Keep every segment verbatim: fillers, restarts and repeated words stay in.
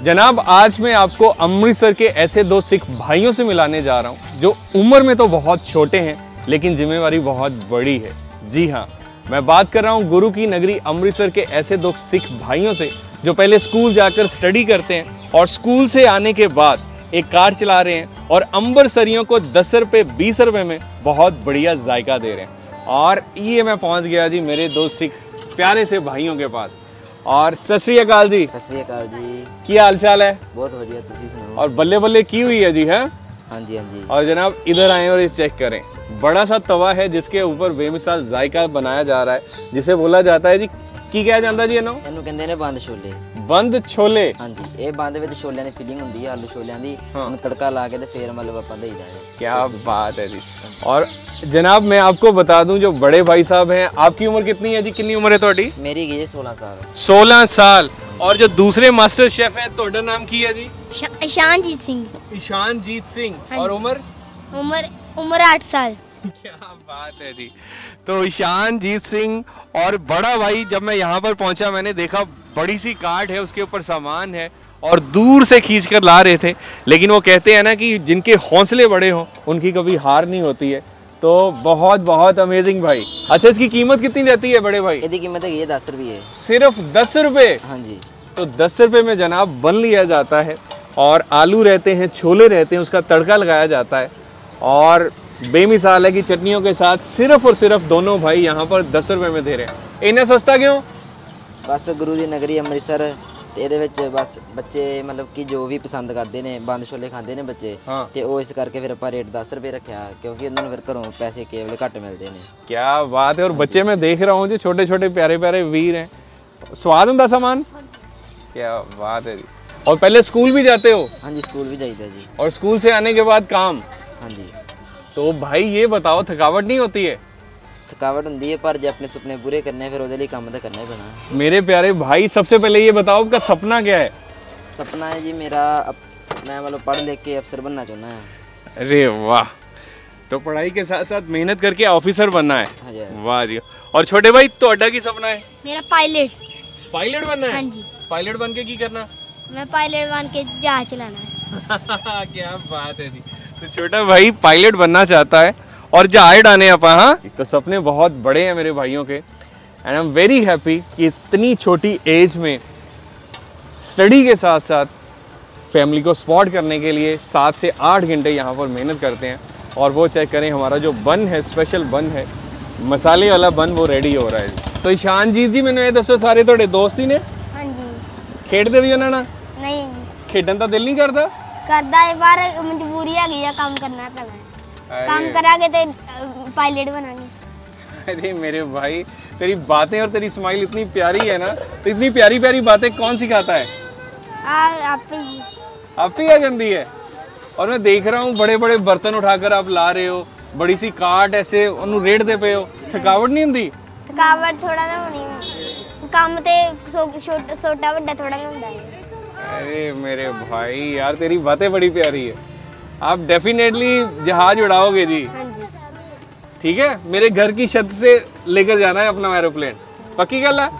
जनाब, आज मैं आपको अमृतसर के ऐसे दो सिख भाइयों से मिलाने जा रहा हूँ जो उम्र में तो बहुत छोटे हैं लेकिन जिम्मेवारी बहुत बड़ी है। जी हाँ, मैं बात कर रहा हूँ गुरु की नगरी अमृतसर के ऐसे दो सिख भाइयों से जो पहले स्कूल जाकर स्टडी करते हैं और स्कूल से आने के बाद एक कार चला रहे हैं और अमृतसरियों को दस रुपये बीस रुपये में बहुत बढ़िया जायका दे रहे हैं। और ये मैं पहुँच गया जी मेरे दो सिख प्यारे से भाइयों के पास। और सत श्री अकाल जी। सत श्री अकाल जी। की हाल चाल है? बहुत बढ़िया, तुसी सुनाओ। और बल्ले बल्ले की हुई है जी? है हाँ जी, हाँ जी। और जनाब इधर आए और ये चेक करें, बड़ा सा तवा है जिसके ऊपर बेमिसाल जायका बनाया जा रहा है, जिसे बोला जाता है जी की क्या जाता जी? इन्हों ਇਹਨੂੰ ਕਹਿੰਦੇ ਨੇ ਬੰਦ ਛੋਲੇ। बंद छोले। ਹਾਂਜੀ, ਇਹ ਬੰਦ ਵਿੱਚ ਛੋਲਿਆਂ ਦੀ ਫੀਲਿੰਗ ਹੁੰਦੀ ਹੈ, ਆਲੂ ਛੋਲਿਆਂ ਦੀ। ਉਹਨੂੰ ਤੜਕਾ ਲਾ ਕੇ ਤੇ ਫੇਰ ਮਤਲਬ ਆਪਾਂ ਦੇਈਦਾ ਹੈ। क्या बात है जी। और जनाब मैं आपको बता दूं, जो बड़े भाई साहब हैं, आपकी उम्र कितनी है जी? कितनी उम्र है ਤੁਹਾਡੀ? मेरी गई है सोलह साल। सोलह साल। और जो दूसरे मास्टर शेफ है ਤੁਹਾਡਾ नाम की है जी? ईशानजीत सिंह। ईशानजीत सिंह। और उम्र? उम्र उम्र आठ साल। क्या बात है जी। तो ईशानजीत सिंह और बड़ा भाई, जब मैं यहाँ पर पहुंचा मैंने देखा बड़ी सी कार्ट है, उसके ऊपर सामान है और दूर से खींच कर ला रहे थे। लेकिन वो कहते हैं ना कि जिनके हौसले बड़े हों उनकी कभी हार नहीं होती है। तो बहुत बहुत अमेजिंग भाई। अच्छा, इसकी कीमत कितनी रहती है बड़े भाई? इसकी कीमत है दस रुपये। सिर्फ दस रुपये? हाँ जी। तो दस रुपये में जनाब बन लिया जाता है और आलू रहते हैं, छोले रहते हैं, उसका तड़का लगाया जाता है और बेमिसाल है कि चटनियों के साथ सिर्फ और सिर्फ दोनों भाई यहाँ पर दस रुपये में दे रहे हैं। इन्हें सस्ता क्यों? बस गुरु की नगरी अमृतसर ਤੇ ਇਹਦੇ ਵਿੱਚ ਬਸ ਬੱਚੇ ਮਤਲਬ ਕਿ ਜੋ ਵੀ ਪਸੰਦ ਕਰਦੇ ਨੇ ਬੰਦ ਛੋਲੇ ਖਾਂਦੇ ਨੇ ਬੱਚੇ ਤੇ ਉਹ ਇਸ ਕਰਕੇ ਫਿਰ ਆਪਾਂ ਰੇਟ दस रुपए ਰੱਖਿਆ ਕਿਉਂਕਿ ਉਹਨਾਂ ਨੂੰ ਫਿਰ ਘਰੋਂ ਪੈਸੇ ਕੇਵਲ ਘੱਟ ਮਿਲਦੇ ਨੇ। क्या बात है। और बच्चे मैं देख रहा हूँ जो छोटे छोटे प्यारे प्यारे वीर हैं, स्वाद ਹੁੰਦਾ सामान। क्या बात है जी। और पहले स्कूल भी जाते हो? हाँ जी, स्कूल भी जाइए जी। और स्कूल से आने के बाद काम? हाँ जी। तो भाई ये बताओ, थकावट नहीं होती है? थकावट होती है पर जो अपने सुपने पूरे करने फिर उसके लिए काम तो करना ही पैना। मेरे प्यारे भाई, सबसे पहले ये बताओ आपका सपना क्या है? सपना है जी मेरा, मैं मतलब पढ़ लिख के अफसर बनना चाहना है। अरे वाह। तो पढ़ाई के साथ साथ मेहनत करके ऑफिसर बनना है। हाँ जी। वाह जी। और छोटे भाई ਤੁਹਾਡਾ ਕੀ सपना है? मेरा पायलट। पायलट बनना है? हाँ जी। पायलट बन के की करना? मैं पायलट बन के जहाज चलाना है। क्या बात है जी। तो छोटा भाई पायलट बनना चाहता है और जहाज डाने आप। हाँ, तो सपने बहुत बड़े हैं मेरे भाइयों के and I am very happy कि इतनी छोटी एज में स्टडी के साथ साथ फैमिली को सपोर्ट करने के लिए सात से आठ घंटे यहाँ पर मेहनत करते हैं। और वो चेक करें, हमारा जो बन है, स्पेशल बन है, मसाले वाला बन, वो रेडी हो रहा है जी। तो ईशानजीत जी, मैंने ये दसो सारे थोड़े दोस्त ही ने? हाँ जी। खेडते भी उन्होंने? नहीं, खेडन का दिल नहीं करता? करदा है पर मजबूरी है गई, काम करना पैना है। काम करागे तो पायलट बनानी। अरे मेरे भाई, तेरी बातें और तेरी स्माइल इतनी प्यारी है ना, तो इतनी प्यारी प्यारी बातें कौन सिखाता है? आ, आप ही आप ही आ जाती है। और मैं देख रहा हूँ बड़े बड़े बर्तन उठाकर आप ला रहे हो, बड़ी सी कार्ट ऐसे उन्होंने रेट दे पे हो, थकावट नहीं होती? थकावट थोड़ा ना होनी, काम ते छोटा बड़ा थोड़ा नहीं होता है। अरे मेरे भाई यार, तेरी बातें बड़ी प्यारी है। आप डेफिनेटली जहाज उड़ाओगे जी। हाँ जी। ठीक है, मेरे घर की छत से लेकर जाना है अपना एरोप्लेन, पक्की गल है?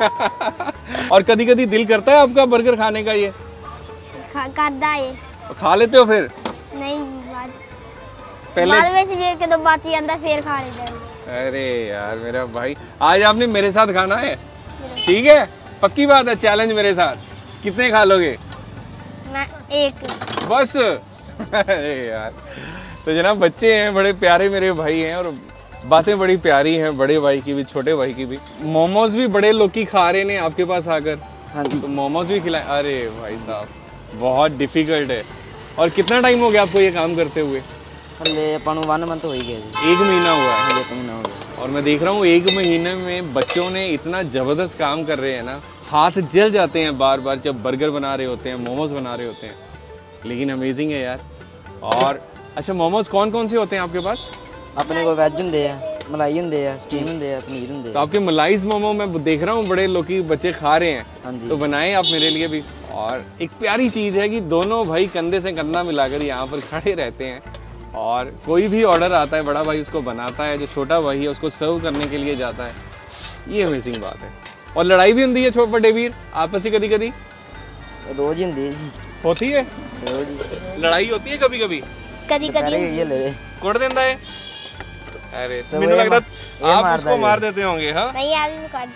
और कभी कभी दिल करता है आपका बर्गर खाने का? ये खा करदा है। खा लेते हो फिर? नहीं, बाद पहले बाद में जे के दो बात ही आंदा फिर खा लेते हैं। अरे यार मेरा भाई, आज आपने मेरे साथ खाना है, ठीक है? पक्की बात है, चैलेंज मेरे साथ। कितने खा लोगे? मैं एक बस। अरे यार, तो जनाब बच्चे हैं, बड़े प्यारे मेरे भाई हैं और बातें बड़ी प्यारी हैं, बड़े भाई की भी, छोटे भाई की भी। मोमोज भी बड़े लोग की खा रहे हैं आपके पास आकर। हाँ जी। तो मोमोज भी खिलाए? अरे भाई साहब, बहुत डिफिकल्ट है। और कितना टाइम हो गया आपको ये काम करते हुए? हले अपन वन मंथ हो ही गया जी। एक महीना हुआ है? एक महीना हो गया। और मैं देख रहा हूँ एक महीने में बच्चों ने इतना ज़बरदस्त काम कर रहे हैं ना, हाथ जल जाते हैं बार बार जब बर्गर बना रहे होते हैं, मोमोज बना रहे होते हैं। लेकिन अमेजिंग है यार। और अच्छा, मोमोज कौन कौन से होते हैं आपके पास? अपने को वेज होंगे, मलाई होंगे, स्टीम होंगे, पनीर होंगे। तो आपके मलाइज मोमो मैं देख रहा हूँ बड़े लोग की बच्चे खा रहे हैं। हाँ जी। तो बनाएं आप मेरे लिए भी। और एक प्यारी चीज़ है कि दोनों भाई कंधे से कंधा मिलाकर यहाँ पर खड़े रहते हैं और कोई भी ऑर्डर आता है बड़ा भाई उसको बनाता है, जो छोटा भाई है उसको सर्व करने के लिए जाता है। ये अमेजिंग बात है। और लड़ाई भी होती है छोटे बड़े वीर आपस में कभी कभी? रोज ही ਹੁੰਦੀ ਜੀ होती है रोज ही लड़ाई होती है कभी कभी कदी कदी करे ये ले कुट देता है अरे सब मैंने ये लगता मा- ये आप मारता उसको है। मार देते होंगे हाँ नहीं अभी भी काट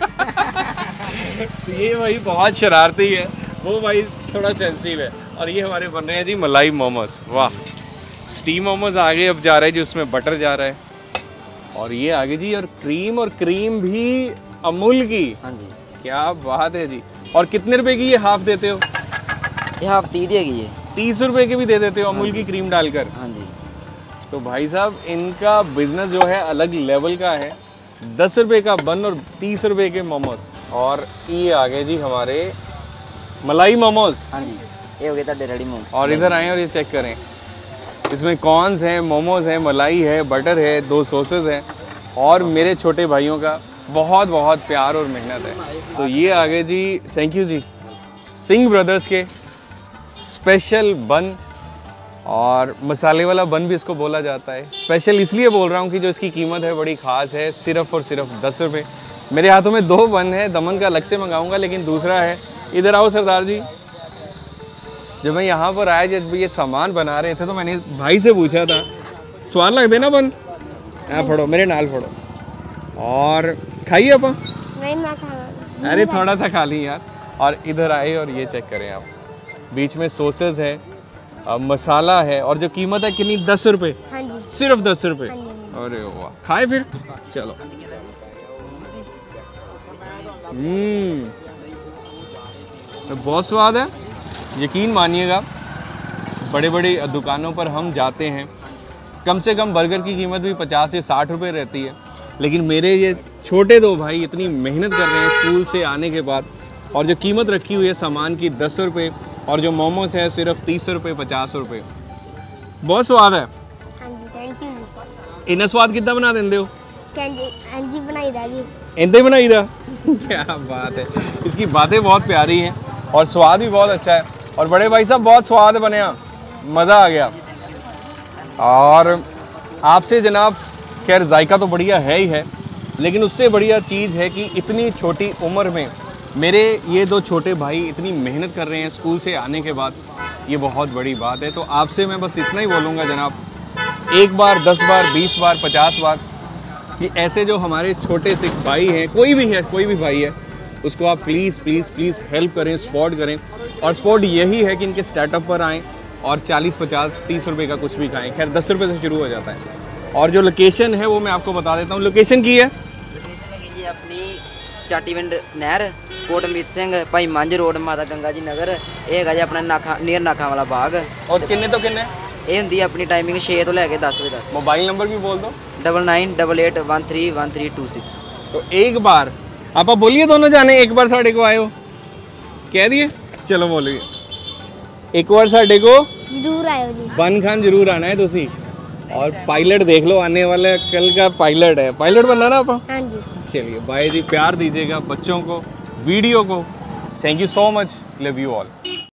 दूंगा। ये भाई बहुत शरारती है वो भाई थोड़ा सेंसिटिव है। और ये हमारे बन रहे हैं जी मलाई मोमोज वाह स्टीम मोमोज आगे अब जा रहे हैं जी उसमें बटर जा रहा है और ये आगे जी और क्रीम और क्रीम भी अमूल की हाँ जी क्या बात है जी। और कितने रुपए की ये हाफ देते हो ये हाफ तीस दी हैगी है तीस रुपए के भी दे देते हो अमूल की क्रीम डालकर। हाँ जी तो भाई साहब इनका बिजनेस जो है अलग लेवल का है दस रुपए का बन और तीस रुपए के मोमोज। और ये आ गए जी हमारे मलाई मोमोज हाँ जी ये हो गया ਤੁਹਾਡੇ रेडी मोमो और इधर आए और ये चेक करें इसमें कॉर्न्स हैं मोमोज हैं मलाई है बटर है दो सॉसेस हैं और मेरे छोटे भाइयों का बहुत बहुत प्यार और मेहनत है। तो ये आ गए जी थैंक यू जी सिंह ब्रदर्स के स्पेशल बन और मसाले वाला बन भी इसको बोला जाता है। स्पेशल इसलिए बोल रहा हूँ कि जो इसकी कीमत है बड़ी ख़ास है सिर्फ और सिर्फ दस रुपये। मेरे हाथों में दो बन है दमन का अलग से मंगाऊंगा लेकिन दूसरा है इधर आओ सरदार जी। जब मैं यहाँ पर आया जब ये सामान बना रहे थे तो मैंने भाई से पूछा था स्वाद लगते ना बन हाँ फड़ो मेरे नाल फड़ो और खाइए अपन नहीं मैं खाना अरे थोड़ा सा खा ली यार। और इधर आए और ये चेक करें आप बीच में सॉसेस है अ, मसाला है और जो कीमत है कितनी दस रुपये हाँ जी सिर्फ दस रुपये। हाँ जी। अरे वाह खाए फिर चलो हम्म तो बहुत स्वाद है यकीन मानिएगा। बड़े बड़े दुकानों पर हम जाते हैं कम से कम बर्गर की कीमत भी पचास से साठ रुपये रहती है लेकिन मेरे ये छोटे दो भाई इतनी मेहनत कर रहे हैं स्कूल से आने के बाद और जो कीमत रखी हुई है सामान की दस रुपये और जो मोमोज है सिर्फ तीस रुपये पचास रुपये बहुत स्वाद है। हाँ जी थैंक यू जी इन्ना स्वाद कितना बना देंगे हो हाँ जी हाँ जी बनाई दा जी इनते बनाई था क्या बात है। इसकी बातें बहुत प्यारी हैं और स्वाद भी बहुत अच्छा है और बड़े भाई साहब बहुत स्वाद बने मज़ा आ गया। और आपसे जनाब खैर जायका तो बढ़िया है ही है लेकिन उससे बढ़िया चीज़ है कि इतनी छोटी उम्र में मेरे ये दो छोटे भाई इतनी मेहनत कर रहे हैं स्कूल से आने के बाद ये बहुत बड़ी बात है। तो आपसे मैं बस इतना ही बोलूँगा जनाब एक बार दस बार बीस बार पचास बार कि ऐसे जो हमारे छोटे सिख भाई हैं कोई भी है कोई भी भाई है उसको आप प्लीज़ प्लीज़ प्लीज़ हेल्प करें सपोर्ट करें। और सपोर्ट यही है कि इनके स्टार्टअप पर आएँ और चालीस पचास तीस रुपए का कुछ भी खाएं खैर दस रुपये से शुरू हो जाता है। और जो लोकेशन है वो मैं आपको बता देता हूँ लोकेशन की है लोकेशन है जी अपनी ਚਾਟੀਵਿੰਡ ਨਹਿਰ ਕੋਟਮੀਤ ਸਿੰਘ ਭਾਈ ਮੰਝ ਰੋਡ ਮਾਤਾ ਗੰਗਾ ਜੀ ਨਗਰ ਇਹ ਹੈਗਾ ਜੀ ਆਪਣਾ ਨਾਖਾ ਨੀਅਰ ਨਾਖਾ ਵਾਲਾ ਬਾਗ और किन्ने तो किन्ने ਇਹ ਹੁੰਦੀ ਹੈ ਆਪਣੀ ਟਾਈਮਿੰਗ ਛੇ ਤੋਂ ਲੈ ਕੇ ਦਸ ਵਜੇ ਤੱਕ मोबाइल नंबर भी बोल दो double nine double eight one three one three two six. तो एक बार आप बोलिए दोनों जाने एक बार साढ़े को आए हो कह दिए चलो बोलिए एक बार साढ़े को जरूर आयो जी बन खान जरूर आना है तुसी और पायलट देख लो आने वाले कल का पायलट है पायलट बनना ना आप। हाँ जी चलिए बाय जी प्यार दीजिएगा बच्चों को वीडियो को thank you so much love you all.